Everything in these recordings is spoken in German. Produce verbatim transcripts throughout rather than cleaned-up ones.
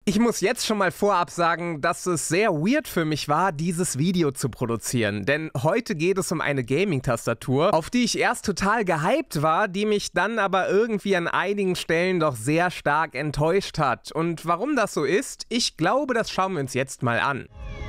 Ich muss jetzt schon mal vorab sagen, dass es sehr weird für mich war, dieses Video zu produzieren. Denn heute geht es um eine Gaming-Tastatur, auf die ich erst total gehypt war, die mich dann aber irgendwie an einigen Stellen doch sehr stark enttäuscht hat. Und warum das so ist, ich glaube, das schauen wir uns jetzt mal an.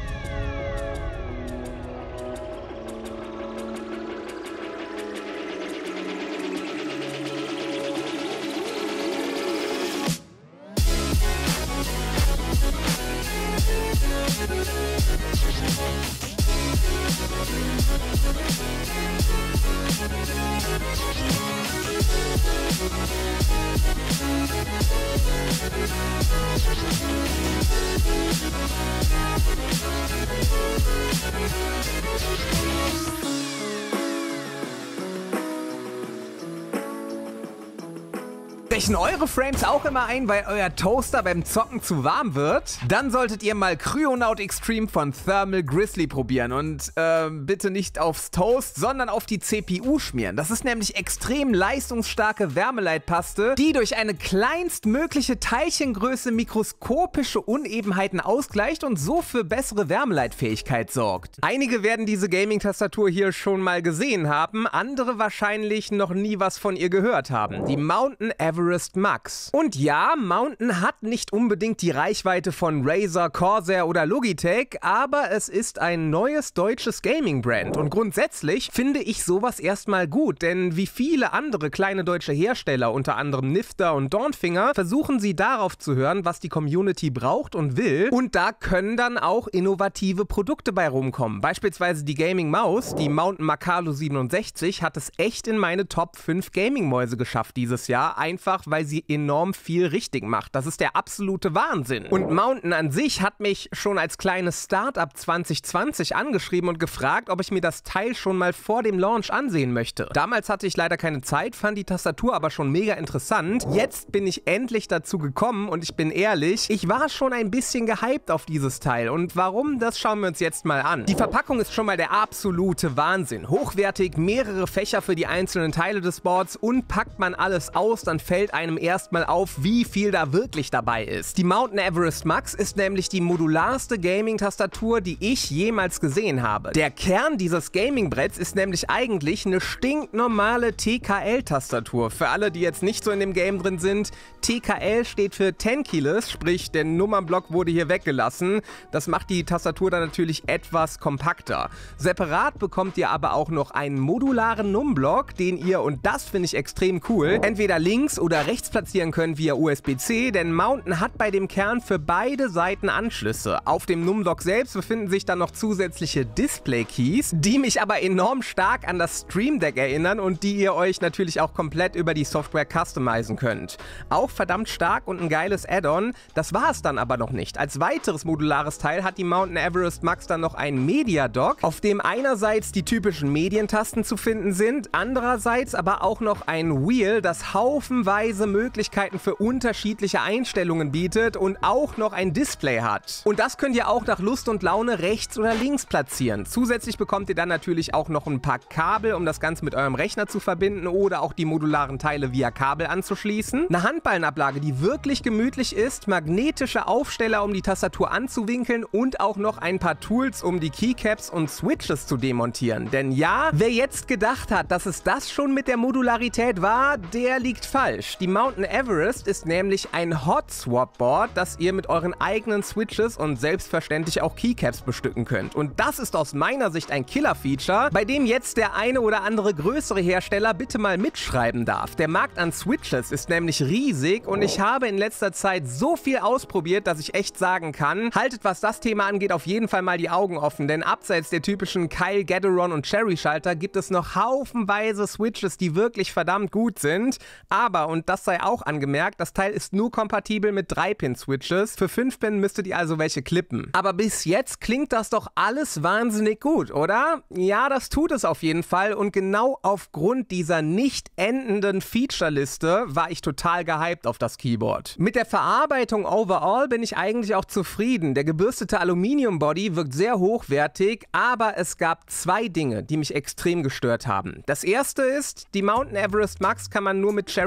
Brechen eure Frames auch immer ein, weil euer Toaster beim Zocken zu warm wird? Dann solltet ihr mal Cryonaut Extreme von Thermal Grizzly probieren und äh, bitte nicht aufs Toast, sondern auf die C P U schmieren. Das ist nämlich extrem leistungsstarke Wärmeleitpaste, die durch eine kleinstmögliche Teilchengröße mikroskopische Unebenheiten ausgleicht und so für bessere Wärmeleitfähigkeit sorgt. Einige werden diese Gaming-Tastatur hier schon mal gesehen haben, andere wahrscheinlich noch nie was von ihr gehört haben. Die Mountain Everest Max. Und ja, Mountain hat nicht unbedingt die Reichweite von Razer, Corsair oder Logitech, aber es ist ein neues deutsches Gaming-Brand und grundsätzlich finde ich sowas erstmal gut, denn wie viele andere kleine deutsche Hersteller, unter anderem Nifter und Dornfinger, versuchen sie darauf zu hören, was die Community braucht und will, und da können dann auch innovative Produkte bei rumkommen. Beispielsweise die Gaming-Maus, die Mountain Macalo siebenundsechzig, hat es echt in meine Top fünf Gaming-Mäuse geschafft dieses Jahr, einfach weil sie enorm viel richtig macht. Das ist der absolute Wahnsinn. Und Mountain an sich hat mich schon als kleines Startup zwanzig zwanzig angeschrieben und gefragt, ob ich mir das Teil schon mal vor dem Launch ansehen möchte. Damals hatte ich leider keine Zeit, fand die Tastatur aber schon mega interessant. Jetzt bin ich endlich dazu gekommen und ich bin ehrlich, ich war schon ein bisschen gehypt auf dieses Teil. Und warum, das schauen wir uns jetzt mal an. Die Verpackung ist schon mal der absolute Wahnsinn. Hochwertig, mehrere Fächer für die einzelnen Teile des Boards, und packt man alles aus, dann fällt einem erstmal auf, wie viel da wirklich dabei ist. Die Mountain Everest Max ist nämlich die modularste Gaming-Tastatur, die ich jemals gesehen habe. Der Kern dieses Gaming-Bretts ist nämlich eigentlich eine stinknormale T K L-Tastatur. Für alle, die jetzt nicht so in dem Game drin sind, T K L steht für ten Keyless, sprich der Nummernblock wurde hier weggelassen. Das macht die Tastatur dann natürlich etwas kompakter. Separat bekommt ihr aber auch noch einen modularen Nummblock, den ihr, und das finde ich extrem cool, entweder links oder rechts platzieren können via U S B C, denn Mountain hat bei dem Kern für beide Seiten Anschlüsse. Auf dem Nummblock selbst befinden sich dann noch zusätzliche Display-Keys, die mich aber enorm stark an das Stream Deck erinnern und die ihr euch natürlich auch komplett über die Software customizen könnt. Auch verdammt stark und ein geiles Add-on, das war es dann aber noch nicht. Als weiteres modulares Teil hat die Mountain Everest Max dann noch einen Media Dock, auf dem einerseits die typischen Medientasten zu finden sind, andererseits aber auch noch ein Wheel, das haufenweise Möglichkeiten für unterschiedliche Einstellungen bietet und auch noch ein Display hat. Und das könnt ihr auch nach Lust und Laune rechts oder links platzieren. Zusätzlich bekommt ihr dann natürlich auch noch ein paar Kabel, um das Ganze mit eurem Rechner zu verbinden oder auch die modularen Teile via Kabel anzuschließen. Eine Handballenablage, die wirklich gemütlich ist, magnetische Aufsteller, um die Tastatur anzuwinkeln, und auch noch ein paar Tools, um die Keycaps und Switches zu demontieren. Denn ja, wer jetzt gedacht hat, dass es das schon mit der Modularität war, der liegt falsch. Die Mountain Everest ist nämlich ein Hot Swap Board, das ihr mit euren eigenen Switches und selbstverständlich auch Keycaps bestücken könnt. Und das ist aus meiner Sicht ein Killer-Feature, bei dem jetzt der eine oder andere größere Hersteller bitte mal mitschreiben darf. Der Markt an Switches ist nämlich riesig und ich habe in letzter Zeit so viel ausprobiert, dass ich echt sagen kann, haltet, was das Thema angeht, auf jeden Fall mal die Augen offen, denn abseits der typischen Kyle, Gateron und Cherry-Schalter gibt es noch haufenweise Switches, die wirklich verdammt gut sind. Aber, und das sei auch angemerkt, das Teil ist nur kompatibel mit drei Pin Switches. Für fünf Pin müsstet ihr also welche klippen. Aber bis jetzt klingt das doch alles wahnsinnig gut, oder? Ja, das tut es auf jeden Fall, und genau aufgrund dieser nicht endenden Feature-Liste war ich total gehypt auf das Keyboard. Mit der Verarbeitung overall bin ich eigentlich auch zufrieden. Der gebürstete Aluminium-Body wirkt sehr hochwertig, aber es gab zwei Dinge, die mich extrem gestört haben. Das erste ist, die Mountain Everest Max kann man nur mit Cherry M X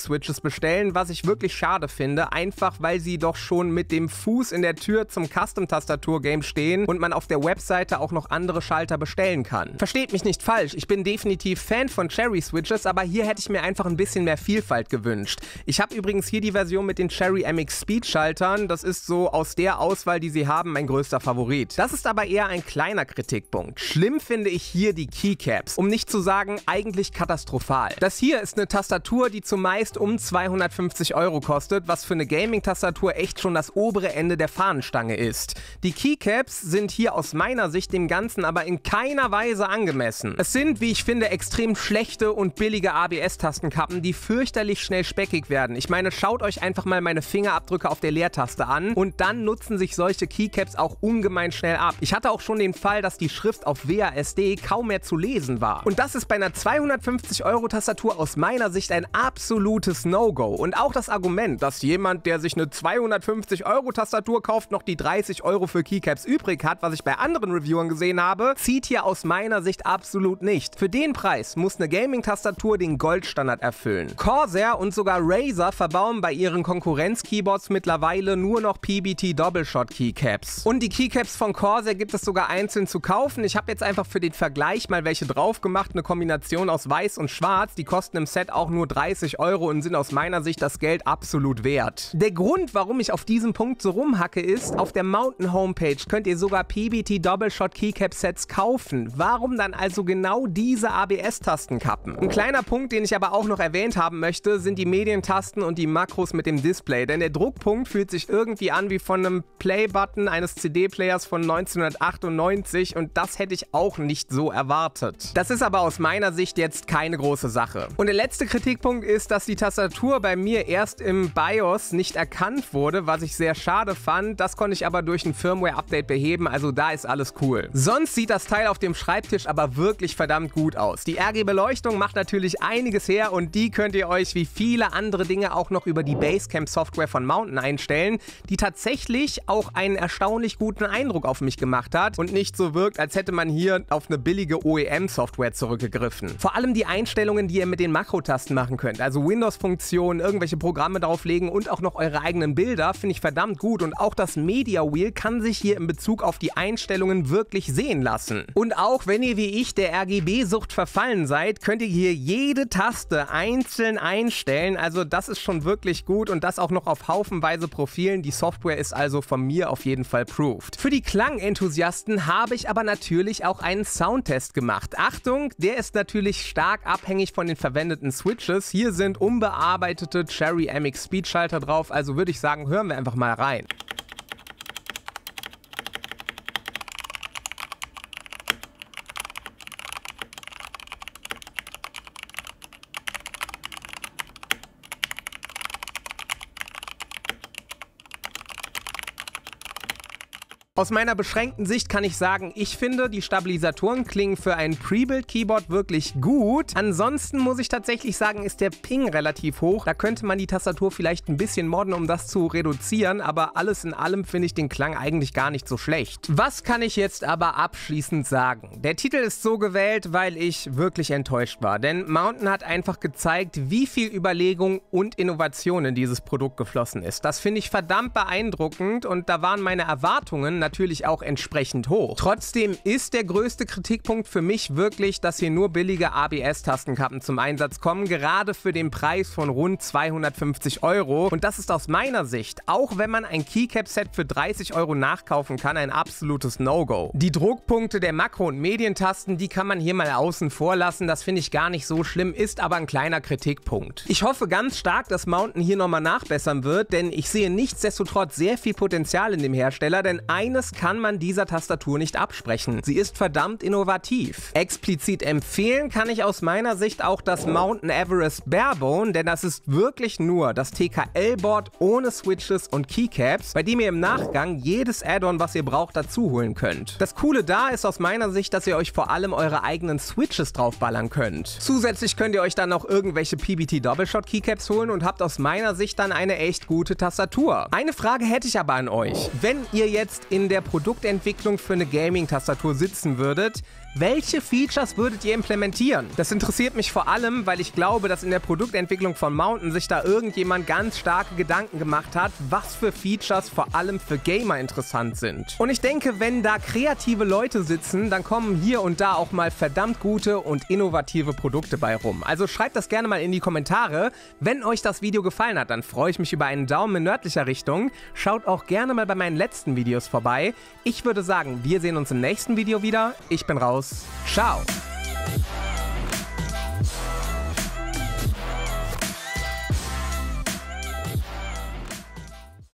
Switches bestellen, was ich wirklich schade finde, einfach weil sie doch schon mit dem Fuß in der Tür zum Custom-Tastatur-Game stehen und man auf der Webseite auch noch andere Schalter bestellen kann. Versteht mich nicht falsch, ich bin definitiv Fan von Cherry Switches, aber hier hätte ich mir einfach ein bisschen mehr Vielfalt gewünscht. Ich habe übrigens hier die Version mit den Cherry M X Speed Schaltern, das ist so aus der Auswahl, die sie haben, mein größter Favorit. Das ist aber eher ein kleiner Kritikpunkt. Schlimm finde ich hier die Keycaps, um nicht zu sagen, eigentlich katastrophal. Das hier ist eine Tastatur, die zumeist um zweihundertfünfzig Euro kostet, was für eine Gaming-Tastatur echt schon das obere Ende der Fahnenstange ist. Die Keycaps sind hier aus meiner Sicht dem Ganzen aber in keiner Weise angemessen. Es sind, wie ich finde, extrem schlechte und billige A B S-Tastenkappen, die fürchterlich schnell speckig werden. Ich meine, schaut euch einfach mal meine Fingerabdrücke auf der Leertaste an und dann nutzen sich solche Keycaps auch ungemein schnell ab. Ich hatte auch schon den Fall, dass die Schrift auf W A S D kaum mehr zu lesen war. Und das ist bei einer zweihundertfünfzig Euro Tastatur aus meiner Sicht ein absolutes No-Go. Und auch das Argument, dass jemand, der sich eine zweihundertfünfzig Euro Tastatur kauft, noch die dreißig Euro für Keycaps übrig hat, was ich bei anderen Reviewern gesehen habe, zieht hier aus meiner Sicht absolut nicht. Für den Preis muss eine Gaming-Tastatur den Goldstandard erfüllen. Corsair und sogar Razer verbauen bei ihren Konkurrenz-Keyboards mittlerweile nur noch P B T Double-Shot Keycaps. Und die Keycaps von Corsair gibt es sogar einzeln zu kaufen. Ich habe jetzt einfach für den Vergleich mal welche drauf gemacht, eine Kombination aus weiß und schwarz. Die kosten im Set auch nur dreißig Euro und sind aus meiner Sicht das Geld absolut wert. Der Grund, warum ich auf diesem Punkt so rumhacke, ist, auf der Mountain Homepage könnt ihr sogar P B T Double-Shot Keycap Sets kaufen. Warum dann also genau diese A B S-Tastenkappen? Ein kleiner Punkt, den ich aber auch noch erwähnt haben möchte, sind die Medientasten und die Makros mit dem Display, denn der Druckpunkt fühlt sich irgendwie an wie von einem Play-Button eines C D-Players von neunzehnhundertachtundneunzig und das hätte ich auch nicht so erwartet. Das ist aber aus meiner Sicht jetzt keine große Sache. Und der letzte Kritikpunkt ist, dass die Tastatur bei mir erst im BIOS nicht erkannt wurde, was ich sehr schade fand. Das konnte ich aber durch ein Firmware-Update beheben, also da ist alles cool. Sonst sieht das Teil auf dem Schreibtisch aber wirklich verdammt gut aus. Die R G-Beleuchtung macht natürlich einiges her und die könnt ihr euch wie viele andere Dinge auch noch über die Basecamp-Software von Mountain einstellen, die tatsächlich auch einen erstaunlich guten Eindruck auf mich gemacht hat und nicht so wirkt, als hätte man hier auf eine billige O E M-Software zurückgegriffen. Vor allem die Einstellungen, die ihr mit den Makrotasten machen könnt, also Windows-Funktionen, irgendwelche Programme drauflegen und auch noch eure eigenen Bilder, finde ich verdammt gut und auch das Media Wheel kann sich hier in Bezug auf die Einstellungen wirklich sehen lassen. Und auch wenn ihr wie ich der R G B-Sucht verfallen seid, könnt ihr hier jede Taste einzeln einstellen, also das ist schon wirklich gut und das auch noch auf haufenweise Profilen. Die Software ist also von mir auf jeden Fall proved. Für die Klangenthusiasten habe ich aber natürlich auch einen Soundtest gemacht. Achtung, der ist natürlich stark abhängig von den verwendeten Switches. Hier sind unbearbeitete Cherry M X Speed Schalter drauf, also würde ich sagen, hören wir einfach mal rein. Aus meiner beschränkten Sicht kann ich sagen, ich finde, die Stabilisatoren klingen für ein Pre-Build-Keyboard wirklich gut. Ansonsten muss ich tatsächlich sagen, ist der Ping relativ hoch. Da könnte man die Tastatur vielleicht ein bisschen modden, um das zu reduzieren, aber alles in allem finde ich den Klang eigentlich gar nicht so schlecht. Was kann ich jetzt aber abschließend sagen? Der Titel ist so gewählt, weil ich wirklich enttäuscht war, denn Mountain hat einfach gezeigt, wie viel Überlegung und Innovation in dieses Produkt geflossen ist. Das finde ich verdammt beeindruckend und da waren meine Erwartungen natürlich auch entsprechend hoch. Trotzdem ist der größte Kritikpunkt für mich wirklich, dass hier nur billige A B S-Tastenkappen zum Einsatz kommen, gerade für den Preis von rund zweihundertfünfzig Euro. Und das ist aus meiner Sicht, auch wenn man ein Keycap-Set für dreißig Euro nachkaufen kann, ein absolutes No-Go. Die Druckpunkte der Makro- und Medientasten, die kann man hier mal außen vor lassen. Das finde ich gar nicht so schlimm, ist aber ein kleiner Kritikpunkt. Ich hoffe ganz stark, dass Mountain hier nochmal nachbessern wird, denn ich sehe nichtsdestotrotz sehr viel Potenzial in dem Hersteller, denn ein Eines kann man dieser Tastatur nicht absprechen. Sie ist verdammt innovativ. Explizit empfehlen kann ich aus meiner Sicht auch das Mountain Everest Barebone, denn das ist wirklich nur das T K L-Board ohne Switches und Keycaps, bei dem ihr im Nachgang jedes Add-on, was ihr braucht, dazu holen könnt. Das Coole da ist aus meiner Sicht, dass ihr euch vor allem eure eigenen Switches draufballern könnt. Zusätzlich könnt ihr euch dann noch irgendwelche P B T Double-Shot Keycaps holen und habt aus meiner Sicht dann eine echt gute Tastatur. Eine Frage hätte ich aber an euch. Wenn ihr jetzt in der Produktentwicklung für eine Gaming-Tastatur sitzen würdet, Welche Features würdet ihr implementieren? Das interessiert mich vor allem, weil ich glaube, dass in der Produktentwicklung von Mountain sich da irgendjemand ganz starke Gedanken gemacht hat, was für Features vor allem für Gamer interessant sind. Und ich denke, wenn da kreative Leute sitzen, dann kommen hier und da auch mal verdammt gute und innovative Produkte bei rum. Also schreibt das gerne mal in die Kommentare. Wenn euch das Video gefallen hat, dann freue ich mich über einen Daumen in nördlicher Richtung. Schaut auch gerne mal bei meinen letzten Videos vorbei. Ich würde sagen, wir sehen uns im nächsten Video wieder. Ich bin raus. Ciao.